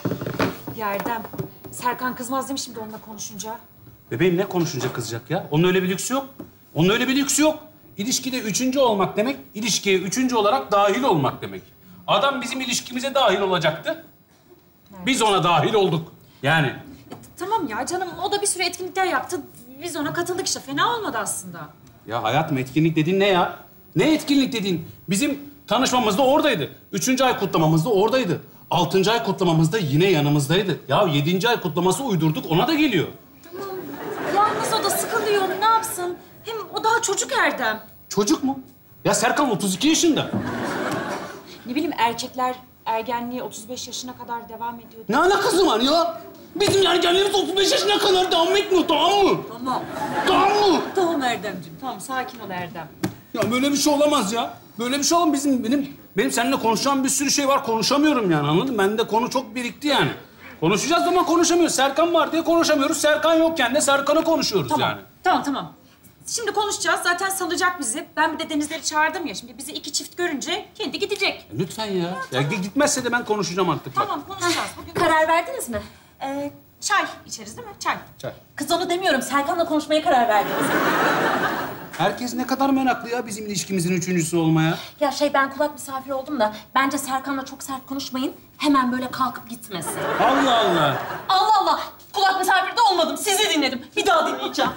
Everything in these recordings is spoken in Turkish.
Ya Erdem, Serkan kızmaz değil mi şimdi onunla konuşunca? Bebeğim ne konuşunca kızacak ya? Onun öyle bir lüksü yok. Onun öyle bir lüksü yok. İlişkide üçüncü olmak demek, ilişkiye üçüncü olarak dahil olmak demek. Adam bizim ilişkimize dahil olacaktı. Biz ona dahil olduk. Yani. Tamam ya canım, o da bir sürü etkinlikler yaptı. Biz ona katıldık işte, fena olmadı aslında. Ya hayatım etkinlik dediğin ne ya? Ne etkinlik dediğin? Bizim tanışmamız da oradaydı. 3. ay kutlamamız da oradaydı. 6. ay kutlamamız da yine yanımızdaydı. Ya 7. ay kutlaması uydurduk, ona da geliyor. Tamam, yalnız o da sıkılıyor, ne yapsın? Hem o daha çocuk Erdem. Çocuk mu? Ya Serkan 32 yaşında. Ne bileyim, erkekler ergenliğe 35 yaşına kadar devam ediyor. Ne alakası var ya? Bizim ergenliğimiz 35 yaşına kadar devam etmiyor, tamam mı? Tamam. Tamam mı? Tamam Erdemciğim, tamam. Sakin ol Erdem. Ya böyle bir şey olamaz ya. Böyle bir şey olamaz. Benim seninle konuşacağım bir sürü şey var. Konuşamıyorum yani, anladın mı? Bende konu çok birikti yani. Konuşacağız ama konuşamıyoruz. Serkan var diye konuşamıyoruz. Serkan yokken de Serkan'ı konuşuyoruz Tamam, yani. tamam. Şimdi konuşacağız. Zaten salacak bizi. Ben bir de Denizleri çağırdım ya. Şimdi bizi iki çift görünce kendi gidecek. Lütfen ya. Ya gitmezse de ben konuşacağım artık. Bak. Tamam, konuşacağız. Bugün Karar verdiniz mi? çay içeriz değil mi? Çay. Çay. Kız onu demiyorum. Serkan'la konuşmaya karar verdiniz. Herkes ne kadar meraklı ya bizim ilişkimizin üçüncüsü olmaya. Ya ben kulak misafiri oldum da bence Serkan'la çok sert konuşmayın. Hemen böyle kalkıp gitmesin. Allah Allah. Allah Allah! Kulak misafiri de olmadım. Sizi dinledim. Bir daha dinleyeceğim.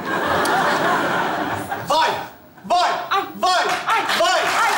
Vay! Vay! Ay. Vay! Ay. Vay! Ay.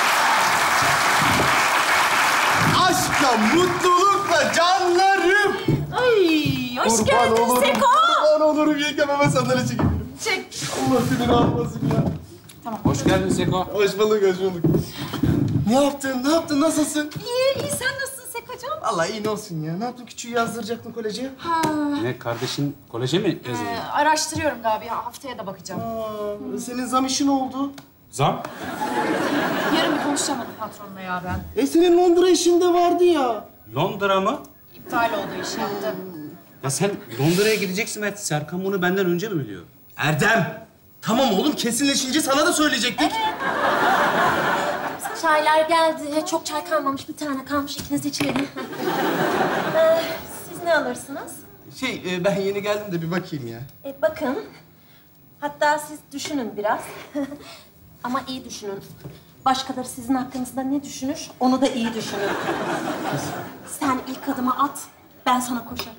Aşkla, mutlulukla canlarım! Ay, hoş geldin olurum, Seko. kurban olurum yengem, hemen sandalye çekebilirim. Çek. Allah seni rahatlasın ya. Hoş geldin Seko. Hoş bulduk, hoş bulduk. Ne yaptın, nasılsın? İyi, sen nasılsın Seko'cum? Vallahi iyi ne olsun ya. Ne yaptın, küçüğü yazdıracaktın koleje? Ne kardeşin koleje mi yazılıyor? Araştırıyorum galiba. Haftaya da bakacağım. Senin zam işin oldu. Zam? Yarın bir konuşamadım patronla ya ben. Senin Londra işin de vardı ya. Londra mı? İptal oldu iş yaptı. Ya sen Londra'ya gideceksin ve Serkan bunu benden önce mi biliyor? Erdem! Tamam oğlum, kesinleşince sana da söyleyecektik. Çaylar geldi. Çok çay kalmamış. Bir tane kalmış. İkiniz içelim. Siz ne alırsınız? Ben yeni geldim de bir bakayım ya. Bakın. Hatta siz düşünün biraz. Ama iyi düşünün. Başkaları sizin hakkınızda ne düşünür, onu da iyi düşünün. Sen ilk adımı at, ben sana koşarım.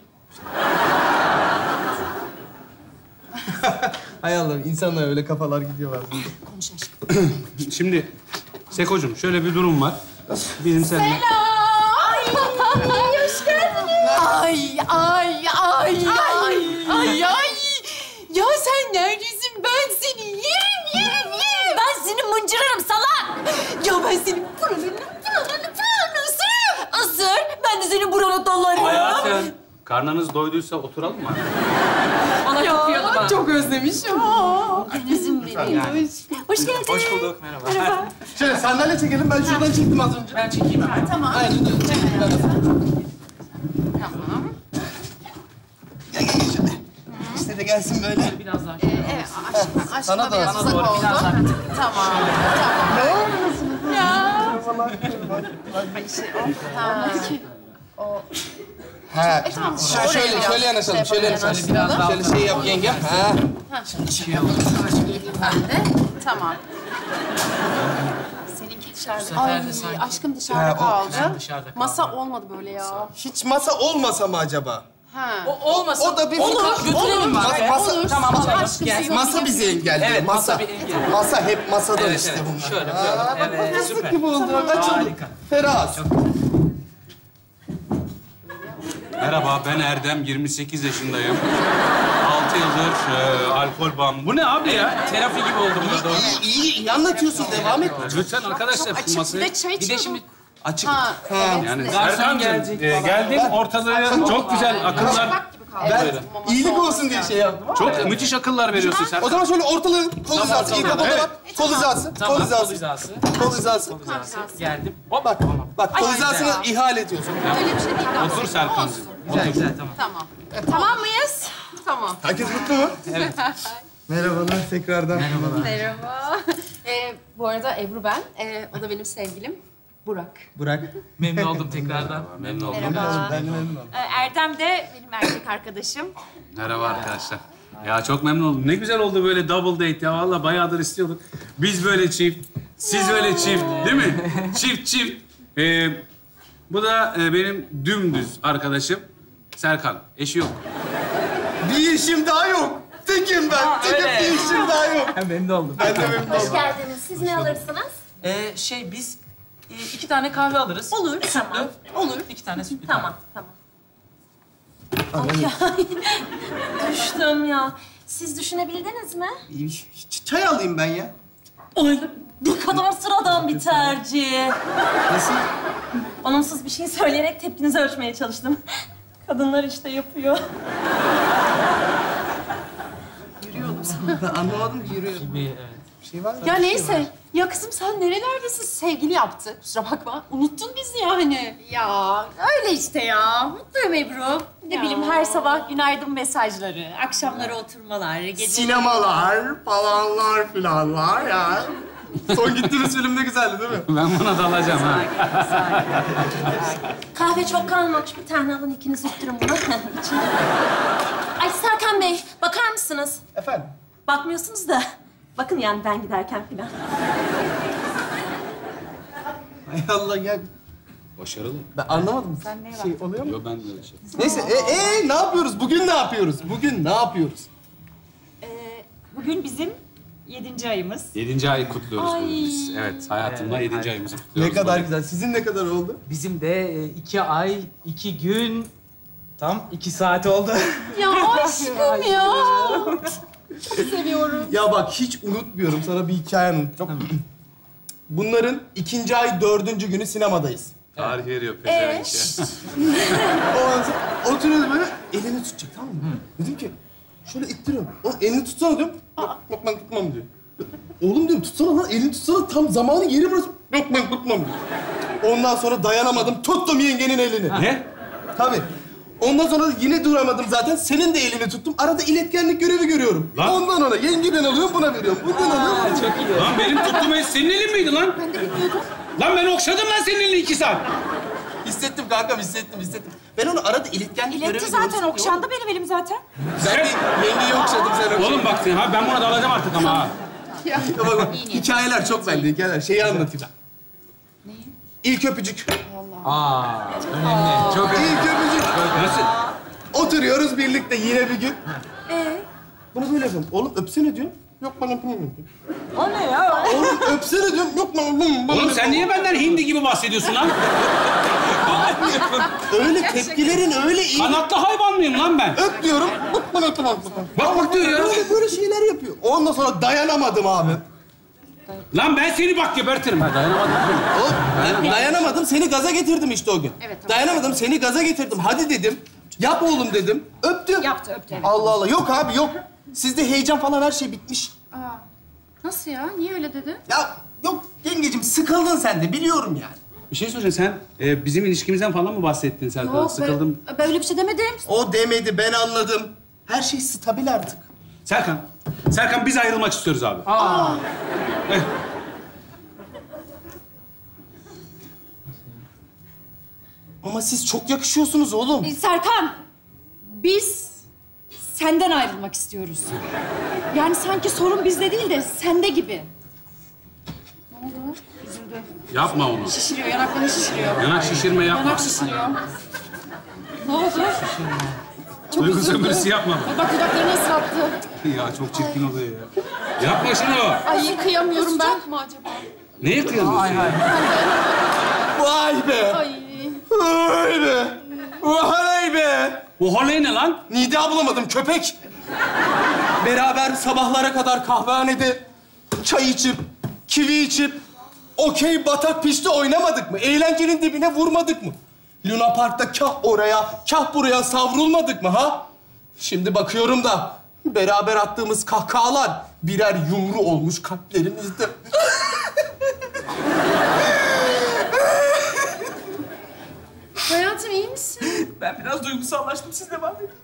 Hay Allah, insanlar öyle kafalar gidiyorlar. Konuş aşkım. Şimdi Seko'cum şöyle bir durum var. Bizim seninle... Hoş geldiniz. Ay. Ya sen neredesin? Ben seni yerim. Ben seni mıncırırım salak. Ya ben senin buralarını Isır, ben de senin buranı dolarım. Hayatım, karnınız doyduysa oturalım mı? Bana kokuyordu bana. çok özlemişim. Denizim benim. Hoş geldin. Hoş bulduk, merhaba. Şöyle sandalye çekelim, ben şuradan çektim az önce. Ben çekeyim hemen. Tamam. Aynen öyle, çektim ben de. Tamam. Gel şöyle. İşte de gelsin böyle. Biraz daha. Evet, aşkım Sana da biraz olsun. uzak oldu. Biraz daha. Tamam. Ne yapıyorsunuz? Ya. Tamam. Ha. Tamam. Şöyle yanaşalım, şöyle yanaşalım. Biraz daha. Şöyle şey yap yengem. Ha. Ben de. Tamam. Seninki dışarıda. sefer de sanki- Aşkım dışarıda kaldı. dışarıda kaldı. Masa olmadı böyle ya. Hiç masa olmasa mı acaba? Ha. Olmasın. O da bir Olur, fikir. götürelim Masa, bari. masa, Olur. Tamam, Allah tamam. aşkına, Gel. siz masa bizi engelliyor. Evet, masa. masa bir engel. Masa hep masadan Evet, işte evet. bunlar. Şöyle, Aa, böyle. bak Evet, fıstık süper. gibi oldu. Kaç oldu? Harika. Ferah. Merhaba, ben Erdem, 28 yaşındayım. 6 yıldır alkol bağımlı. Bu ne abi ya? Terapi gibi oldum burada. İyi anlatıyorsun. Devam et. Lütfen arkadaşlar şu Bir masayı... de çay Bir de içiyorduk. şimdi Açık. Ha, evet. Yani Garson Serkan'cığım, gelecek geldin ortalığı çok güzel akıllar... Bak gibi kaldı. Ben iyilik olsun diye şey yaptım. Çok müthiş akıllar veriyorsun O Serkan. zaman şöyle ortalığı kol hizası. İyi kapalı Evet. bak. Kol hizası. Tamam, Kol hizası. kol hizası. Kol hizası. Geldim. Hop. Bak. Bak kol hizasını ya. ihale ediyorsun. Öyle bir şey değil ama. Otur Serkan'cığım. Güzel, tamam. Tamam. Tamam mıyız? Tamam. Herkes mutlu mu? Evet. Merhabalar tekrardan. Merhaba. Bu arada Ebru ben. O da benim sevgilim. Burak. Memnun oldum tekrardan. Memnun oldum. Ben de memnun oldum. Erdem de benim erkek arkadaşım. Merhaba arkadaşlar. Ya çok memnun oldum. Ne güzel oldu böyle double date ya. Vallahi bayağıdır istiyorduk. Biz böyle çift, siz böyle çift, değil mi? Çift. Bu da benim dümdüz arkadaşım Serkan. Eşi yok. Bir işim daha yok. Tekim ben. Tekim öyle. bir işim daha yok. Memnun oldum. Ben de memnun Hoş oldum. geldiniz. Siz ne alırsınız? Biz 2 tane kahve alırız. Olur, tamam. Olur. 2 tane sütlü. Tamam. Ay, düştüm ya. Siz düşünebildiniz mi? Çay alayım ben ya. Ay, ne kadar sıradan bir tercih. Nasıl? Anlamsız bir şey söyleyerek tepkinizi ölçmeye çalıştım. Kadınlar işte yapıyor. Ben anlamadım ki yürüyor. Evet. Bir şey var mı? Ya neyse. Ya kızım sen nerelerdesin? Sevgili yaptı. Kusura bakma. Unuttun bizi yani. Ya öyle işte ya. Mutluyum Ebru. Ne bileyim her sabah günaydın mesajları, akşamları oturmalar, gece... Sinemalar falanlar filanlar ya. Son gittiğimiz film ne güzeldi değil mi? Ben buna da alacağım ha. Kahve çok kalmamış. Bir tane alın, ikiniz yutturun bunu. İçin. Ay Serkan Bey, bakar mısınız? Efendim? Bakmıyorsunuz da. Bakın yani ben giderken filan. Hay Allah ya. Başarılı. Ben anlamadım. Sen ne şey oluyor mu? Yo ben de öyle şey. Neyse ne yapıyoruz? Bugün ne yapıyoruz? Bugün ne yapıyoruz? Bugün bizim 7. ayımız. 7. ayı kutluyoruz bugün biz. Evet, hayatımda 7. ayımızı Ne kutluyoruz. kadar bugün. güzel. Sizin ne kadar oldu? Bizim de 2 ay, 2 gün, tam 2 saat oldu. Ya aşkım ya. Seviyorum. Ya bak hiç unutmuyorum. Sana bir hikaye anlatacağım. Bunların 2. ay 4. günü sinemadayız. Tarih veriyor pezevenk ya. Ondan sonra oturuyoruz böyle, elini tutacak tamam mı? Dedim ki, şöyle ittiriyorum. O elini tutsana diyorum. Yok ben tutmam diyor. Oğlum diyorum tutsana lan, elini tutsana. Tam zamanı yeri burası. Yok ben tutmam diyor. Ondan sonra dayanamadım, tuttum yengenin elini. Ne? Tabii. Ondan sonra yine duramadım zaten. Senin de elini tuttum. Arada iletkenlik görevi görüyorum. Lan. Ondan ona yengeden alıyorum, buna veriyorum. Bundan alıyorum. Çok iyi. Lan benim tuttuğum el senin elin miydi lan? Ben de bilmiyordum. Lan ben okşadım lan senin elini 2 saat. Hissettim kankam, hissettim. Ben onu arada iletkenlik görevi İletti görüyorum. zaten, okşandı benim elim zaten. Ben de yengeyi okşadım, sen okşadın. Oğlum bak sen, ha ben buna da alacağım artık ama ha. Ya bak, hikayeler çok bende, hikayeler. Şeyi anlatayım. İlk öpücük. Önemli. Çok önemli. İlk öpücük. Nasıl? Oturuyoruz birlikte yine bir gün. Bunu böyle yapıyorum. Oğlum öpsene diyorum. Yok bana yapamıyorum. O ne ya? Oğlum öpsene diyorum. Yok bana Oğlum sen niye benden hindi gibi bahsediyorsun lan? Öyle tepkilerin öyle iyi. Kanatlı hayvan mıyım lan ben? Öp diyorum. Yok bana yapamam. Bak diyor ya. Böyle şeyler yapıyor. Ondan sonra dayanamadım abi. Lan ben seni bak gebertirim ha. Dayanamadım. Oğlum ben dayanamadım. Seni gaza getirdim işte o gün. Evet, tamam. Dayanamadım. Seni gaza getirdim. Hadi dedim. Yap oğlum dedim. Öptü. Yaptı, öptü. Evet. Allah Allah. Yok abi yok. Sizde heyecan falan her şey bitmiş. Nasıl ya? Niye öyle dedi? Ya yok yengecim sıkıldın sen de biliyorum yani. Bir şey soracağım sen bizim ilişkimizden falan mı bahsettin Serkan? Sıkıldım. Ben öyle bir şey demedim. O demedi ben anladım. Her şey stabil artık. Serkan biz ayrılmak istiyoruz abi. Ama siz çok yakışıyorsunuz oğlum. Serkan, biz senden ayrılmak istiyoruz. Yani sanki sorun bizde değil de sende gibi. Ne oldu? Üzüldü. Yapma onu. Şişiriyor, yanaklarını şişiriyor. Yanak şişirme yapma. Yanak şişiriyor. Ne oldu? Çok Duygu üzüldü. sömürüsü yapma. Bak dudaklarını ıslattı. Ya çok çirkin oluyor ya. Yapma şunu. Ay kıyamıyorum ben. Mı acaba? Neye kıyamıyorsun ya? Vay be. Ay. Vay be. Vay be. Bu halay ne lan? Nida bulamadım köpek. Beraber sabahlara kadar kahvehanede çay içip, kivi içip, okey batak pişti oynamadık mı? Eğlencenin dibine vurmadık mı? Luna Park'ta kah oraya, kah buraya savrulmadık mı ha? Şimdi bakıyorum da beraber attığımız kahkahalar birer yumru olmuş kalplerimizde. Hayatım iyi misin? Ben biraz duygusallaştım, siz de var mı?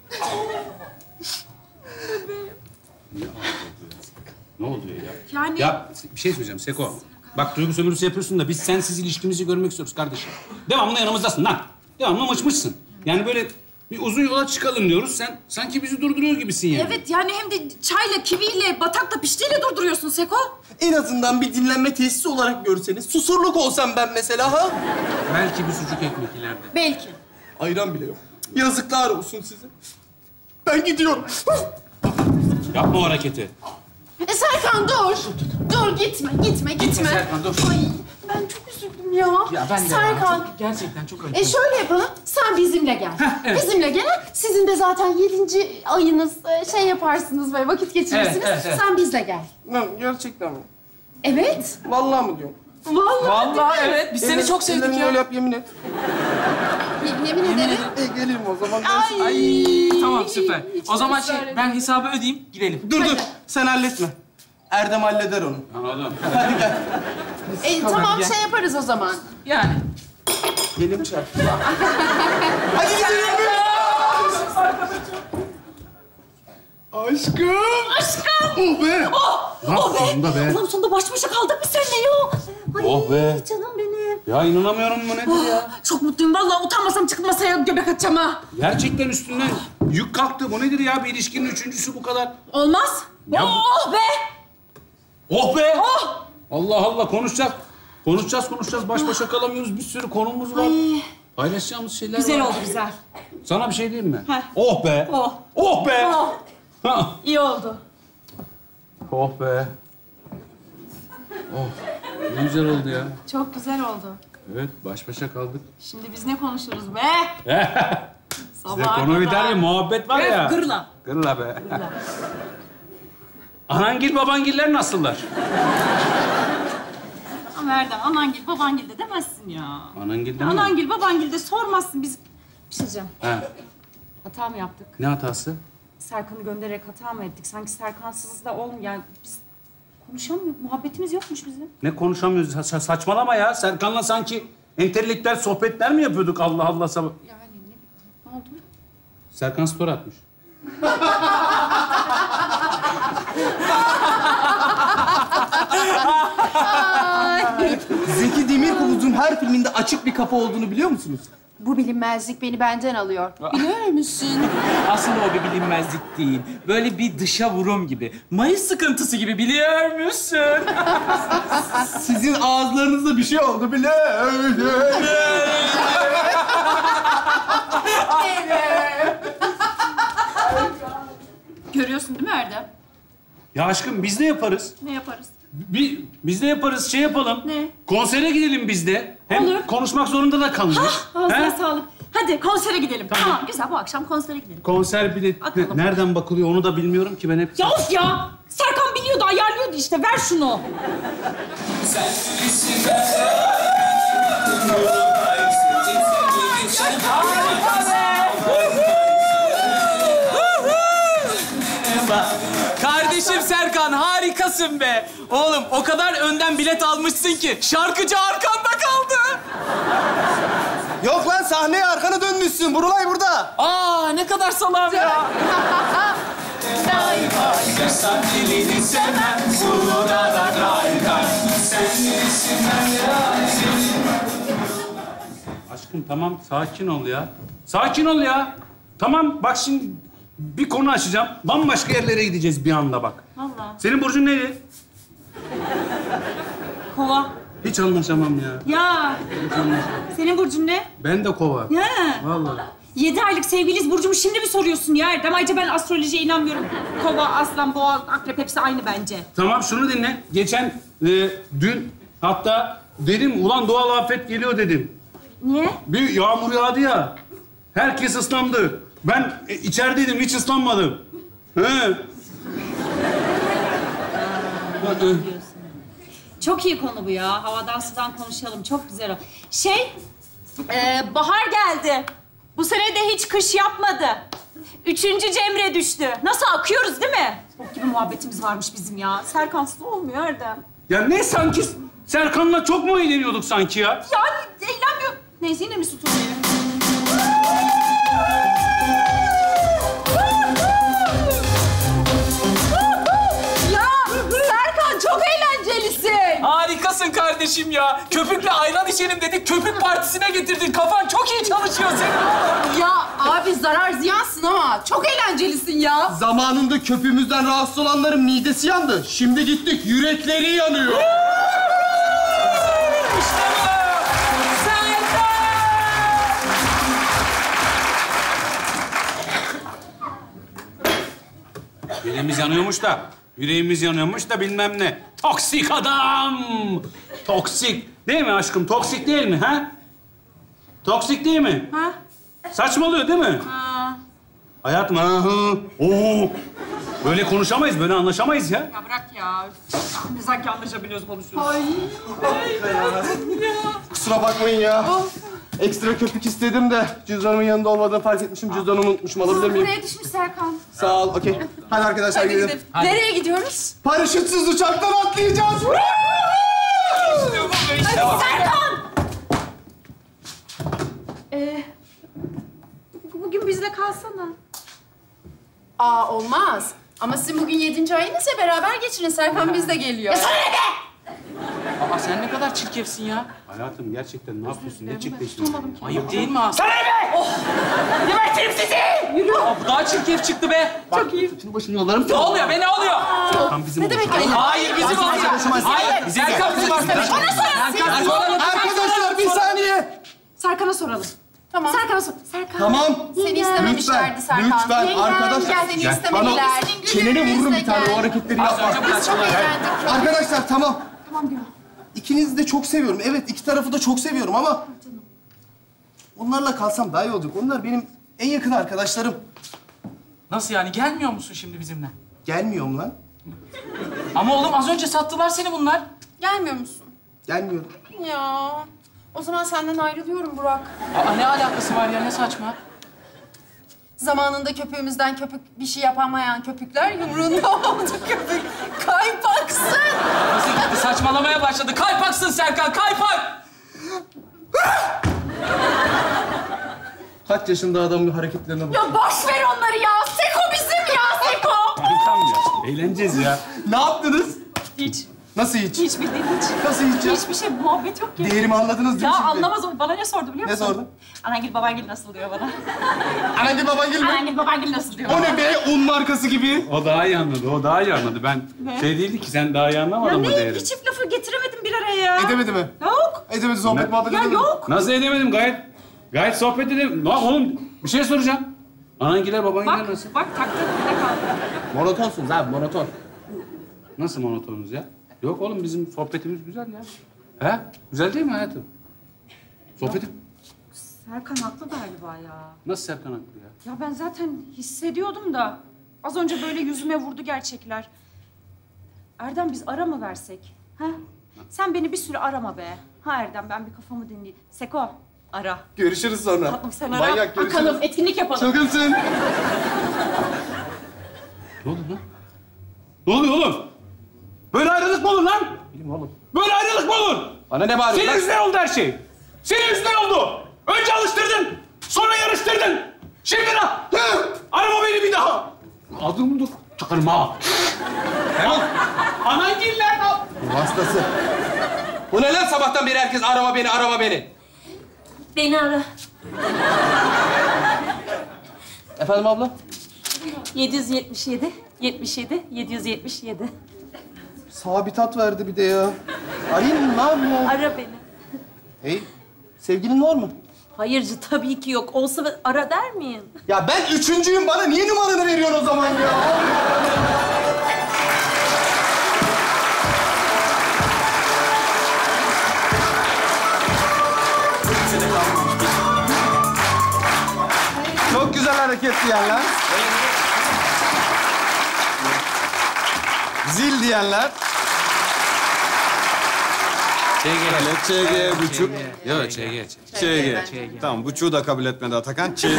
Ne oluyor ya? Yani Ya bir şey söyleyeceğim Seko. Bak duygu sömürüsü yapıyorsun da biz sensiz ilişkimizi görmek istiyoruz kardeşim. Devamlı yanımızdasın lan. Devamlı mıçmışsın. Yani böyle bir uzun yola çıkalım diyoruz. Sen sanki bizi durduruyor gibisin yani. Evet yani hem de çayla, kiviyle, batakla, piştiyle durduruyorsun Seko. En azından bir dinlenme tesisi olarak görseniz. Susurluk olsam ben mesela ha? Belki bir sucuk ekmek ileride. Belki. Ayran bile yok. Yazıklar olsun size. Ben gidiyorum. Yapma o hareketi. Serkan dur. Dur gitme. Serkan dur. Ay ben çok üzüldüm ya. Ya ben de Serkan. gerçekten çok acıdım. Şöyle yapalım, sen bizimle gel. evet. Bizimle gel. Sizin de zaten 7. ayınız, şey yaparsınız böyle vakit geçirirsiniz. Evet. Sen bizle gel. Lan gerçekten mi? Evet. Vallahi mı diyorum? Vallahi evet. Biz seni çok sevdik Ellerini ya. öyle yap, yemin et. Yemin ederim. Geleyim o zaman. Ay tamam süper. O zaman ısrar etme. ben hesabı ödeyeyim, gidelim. Dur. Sen halletme. Erdem halleder onu. Anladım. Tamam gel. şey yaparız o zaman. Yani. Elim çarptı. Hadi gidelim. Aşkım. Oh be. Sonunda be. Ulan sonunda baş başa kaldık mı seninle ya? Ay, Oh be. canım benim. Ya inanamıyorum bu nedir ya? Çok mutluyum. Vallahi utanmasam çıkıp masaya göbek atacağım ha. Gerçekten üstünden yük kalktı. Bu nedir ya? Bir ilişkinin 3.'sü bu kadar. Olmaz. Ya- Oh be. Oh be! Allah Allah konuşacağız. Baş başa kalamıyoruz. Bir sürü konumuz var. Paylaşacağımız şeyler Güzel var. oldu güzel. Sana bir şey diyeyim mi? Heh. Oh be! Oh. Oh be! Oh. Ha. İyi oldu. Oh be! Oh. Ne güzel oldu ya. Çok güzel oldu. Evet, baş başa kaldık. Şimdi biz ne konuşuruz be? Size konu biter ya, muhabbet var ya. Gırla. Gırla be. Anangil babangiller nasıllar? Ama Erdem, anangil, babangil de demezsin ya. Anangil değil mi? Anangil, babangil de sormazsın. Biz bir şey diyeceğim. He. Hata mı yaptık? Ne hatası? Serkan'ı göndererek hata mı ettik? Sanki Serkansız da olmuyor. Yani biz konuşamıyoruz. Muhabbetimiz yokmuş bizim. Ne konuşamıyoruz? Saçmalama ya. Serkan'la sanki entelektüel sohbetler mi yapıyorduk Allah Allah sabah? Yani ne oldu? Serkan story atmış. Zeki Demirkubuz'un her filminde açık bir kapı olduğunu biliyor musunuz? Bu bilinmezlik beni benden alıyor. Biliyor musun? Aslında o bir bilinmezlik değil. Böyle bir dışa vurum gibi. Mayıs sıkıntısı gibi, biliyor musun? Sizin ağızlarınızda bir şey oldu bile. Görüyorsun değil mi Erdem? Ya aşkım biz ne yaparız? Ne yaparız? Biz ne yaparız? Şey yapalım. Ne? Konsere gidelim biz de. Hem Olur. konuşmak zorunda da kalmayız. Ağzına He? sağlık. Hadi konsere gidelim. Tamam. Güzel, bu akşam konsere gidelim. Konser bileti Bakalım. nereden bakılıyor onu da bilmiyorum ki ben hep. Ya of ya! Serkan biliyordu, ayarlıyordu işte. Ver şunu. Kardeşim Serkan, harikasın be. Oğlum o kadar önden bilet almışsın ki şarkıcı arkanda kaldı. Yok lan, sahneye arkana dönmüşsün. Burulay burada. Aa ne kadar salam ya. Aşkım tamam sakin ol ya. Sakin ol ya. Tamam bak şimdi bir konu açacağım. Bambaşka yerlere gideceğiz bir anda bak. Vallahi. Senin burcun neydi? Kova. Hiç anlaşamam ya. Ya. Senin burcun ne? Ben de kova. Ya. Vallahi. 7 aylık sevgiliyiz Burcu'mu şimdi mi soruyorsun ya Erdem? Ayrıca ben astrolojiye inanmıyorum. Kova, aslan, boğa, akrep hepsi aynı bence. Tamam şunu dinle. Geçen dün hatta dedim ulan doğal afet geliyor dedim. Niye? Bir yağmur yağdı ya. Herkes ıslandı. Ben içerideydim hiç ıslanmadım. He. Çok iyi konu bu ya. Havadan sudan konuşalım. Çok güzel o. Bahar geldi. Bu sene de hiç kış yapmadı. 3. Cemre düştü. Nasıl akıyoruz değil mi? Çok gibi muhabbetimiz varmış bizim ya. Serkansız olmuyor Erdem. Ya ne sanki Serkan'la çok mu eğleniyorduk sanki ya? Yani eğlenmiyor. Neyse yine mi su tutuyor? Ya Serkan çok eğlencelisin. Harikasın kardeşim. kardeşim ya. Köpükle ayran içelim dedik, köpük partisine getirdin. Kafan çok iyi çalışıyor senin. Ya abi zarar ziyansın ama çok eğlencelisin ya. Zamanında köpüğümüzden rahatsız olanların midesi yandı. Şimdi gittik, yürekleri yanıyor. Yüreğimiz yanıyormuş da, yüreğimiz yanıyormuş da bilmem ne. Toksik adam! Toksik. Değil mi aşkım? Toksik değil mi ha? Toksik değil mi? Ha? Saçmalıyor değil mi? Ha. Hayatım ha hı. Oo. Böyle konuşamayız, böyle anlaşamayız ya. Ya bırak ya. Ne sanki anlaşabiliyoruz, konuşuyoruz. Kusura bakmayın ya. Ekstra köpük istedim de cüzdanımın yanında olmadığını fark etmişim. Cüzdanımı unutmuşum. Alabilir miyim? Buraya düşmüş Serkan. Sağ ol, okey. Hadi arkadaşlar gidelim. Nereye gidiyoruz? Paraşütsüz uçaktan atlayacağız. Serkan! Bugün bizle kalsana. Aa olmaz. Ama sizin bugün 7. ayınız ya beraber geçirin. Serkan biz de geliyor. Aa sen ne kadar çirkefsin ya. Hayatım gerçekten ne yapıyorsun? Ne çirkleşiyorsun? Ayıp değil mi aslında? Sana ne be? Gebertirim sizi! Yürü. Aa, bu daha çirkef çıktı be. Çok iyi. Şimdi başını yollarım. Ne oluyor be, ne oluyor? Tam bizim Ne demek öyle? Hayır, bizim oluyor. Hayır, Serkan bizim oluyor. Bana soralım. Arkadaşlar bir saniye. Serkan'a soralım. Tamam. Serkan'a sor. Serkan. Tamam. Seni istememişlerdi Serkan. Lütfen arkadaşlar. Gel seni istemediler. Bana çeneni vururum bir tane. O hareketleri yapma. Biz çok eğlendik. Arkadaşlar tamam. Tamam Gül. İkinizi de çok seviyorum. Evet, iki tarafı da çok seviyorum ama... onlarla kalsam daha iyi olacak. Onlar benim en yakın arkadaşlarım. Nasıl yani, gelmiyor musun şimdi bizimle? Gelmiyorum lan. Ama oğlum az önce sattılar seni bunlar. Gelmiyor musun? Gelmiyorum. Ya. O zaman senden ayrılıyorum Burak. Aa ne alakası var ya, ne saçma. Zamanında köpüğümüzden köpük bir şey yapamayan köpükler yumruğunda oldu köpük. Kaypaksın. Nasıl gitti, saçmalamaya başladı. Kaypaksın Serkan, kaypak! Kaç yaşında adamın hareketlerine bak. Ya boş ver onları ya. Seko bizim ya Seko. Tamam ya. Eğleneceğiz ya. Ne yaptınız? Hiç. Nasıl hiç? Hiç bildiğin hiç. Nasıl hiç ya? Hiçbir şey, muhabbet yok ki. Değerimi anladınız değil Ya mi şimdi? anlamaz o. Bana ne sordu biliyor Ne musun? sordu? Anangil babangil nasıl diyor bana. Anangil babangil mi? Anangil babangil nasıl diyor O bana. ne be? Un markası gibi. O daha iyi anladı, o daha iyi anladı. Ben şey değildi ki, sen daha iyi Ya anlamadın mı ne? değerini? Bir çift lafı getiremedim bir araya ya. Edemedi mi? Yok. Edemedi, sohbet muhabbet Ya edemedi. yok. Nasıl edemedim? Gayet sohbet edelim. Lan oğlum, bir şey soracağım. Anangiler, babangiler Bak, nasıl? bak taktın ne kaldı. Monotonsunuz abi, monoton. Nasıl monotonuz ya? Yok oğlum, bizim sohbetimiz güzel ya. He? Güzel değil mi hayatım? Sohbetim. Serkan haklı galiba ya. Nasıl Serkan haklı ya? Ya ben zaten hissediyordum da az önce böyle yüzüme vurdu gerçekler. Erdem biz ara mı versek? Ha? Sen beni bir süre arama be. Ha Erdem, ben bir kafamı dinleyeyim. Seko ara. Görüşürüz sonra. Tatlım sen ara. Manyak, görüşürüz. Bakalım etkinlik yapalım. Çılgınsın. Ne oldu lan? Ne oluyor oğlum? Böyle ayrılık mı olur lan? Bilmiyorum oğlum. Böyle ayrılık mı olur? Bana ne bağırıyorsun Senin lan? yüzünden oldu her şey. Senin yüzünden oldu. Önce alıştırdın, sonra yarıştırdın. Şimdi ne? Arama beni bir daha. Adımı da çıkarım ha. Hemen. Anangiller ne? Bu hastası. Bu ne lan, sabahtan beri herkes arama beni, arama beni. Beni ara. Efendim abla? 777, 77, 777. Sabitat verdi bir de ya. Arayayım mı, ne yapayım ya? Ara beni. Hey, sevgilin var mı? Hayırcı tabii ki yok. Olsa ara der miyim? Ya ben üçüncüyüm, bana niye numaranı veriyorsun o zaman ya? Çok güzel hareket diyenler. Zil diyenler. ÇG buçuk. Yok, ÇG. ÇG. Tamam, buçuğu da kabul etmedi Atakan. ÇG.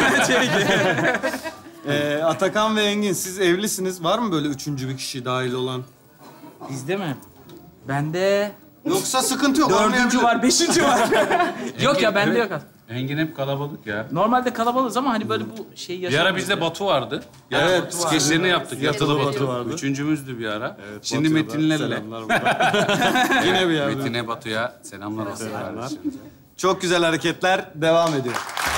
Atakan ve Engin, siz evlisiniz. Var mı böyle üçüncü bir kişi dahil olan? Bizde mi? Bende... Yoksa sıkıntı yok. Dördüncü olmayabilir. var, beşinci var. Yok ya, bende yok. Engin hep kalabalık ya. Normalde kalabalığız ama hani böyle bu şey Bir yaşamıyoruz. ara bizde Batu vardı. Evet, Skeçlerini yaptık. Yatılı Yatılı Batu. Batu vardı. Üçüncümüzdü bir ara. Evet, Şimdi Batu'ya da Metinlerle. Selamlar buradan. Yine bir yerde. Metin'e, Batu'ya selamlar olsun kardeşim. Çok güzel hareketler devam ediyor.